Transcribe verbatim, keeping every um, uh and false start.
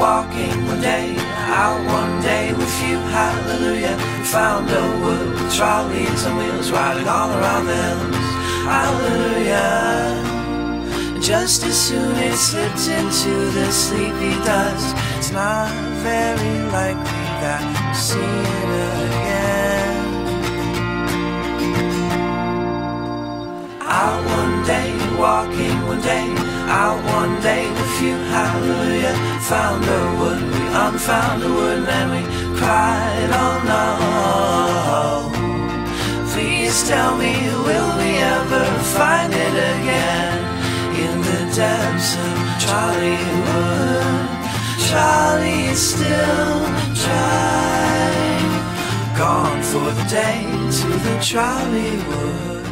walking one day, out one day with you, hallelujah. We found a wood with trolleys and wheels riding all around the hills, hallelujah. Just as soon it slipped into the sleepy dust, it's not very likely that we'll see it again. Out one day, walking one day, out one day with you, hallelujah. Found a wood, we unfound a wood, and we cried, oh no. Please tell me, will we ever find it again? In the depths of Charliewood, Charlie is still dry, gone for the day to the Charliewood.